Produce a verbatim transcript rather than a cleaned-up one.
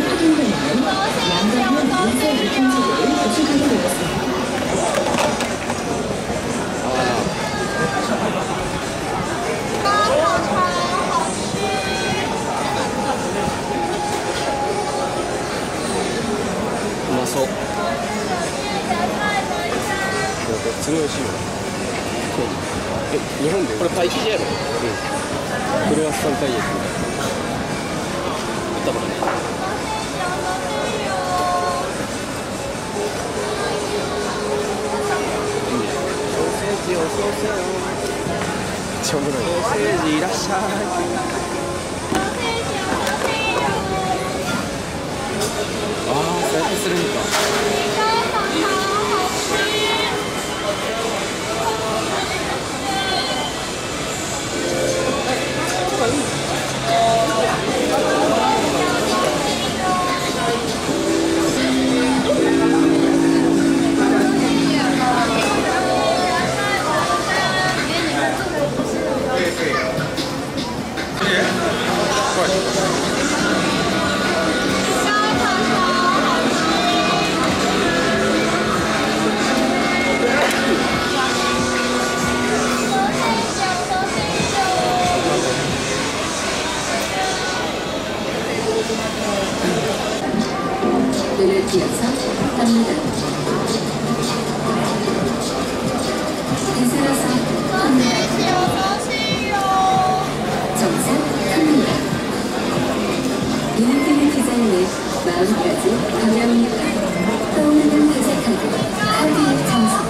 확인되면 양자면 인쇄 유통지를 도출하게 되었습니다. 맛있어. すごい美味しいよ。え、日本でこれパイ生地やろ。うん。クロワッサンパイ焼き。食ったことない。ソーセージをソーセージ。ちょうどない。ソーセージいらっしゃい。ああ、そうやってするんか。 눈을 띄어서 갑니다. 대세라서 갑니다. 정상 갑니다. 눈을 뜨는 디자인에 마음까지 감명입니다. 떠오르는 회색 카드, 카드의 정석.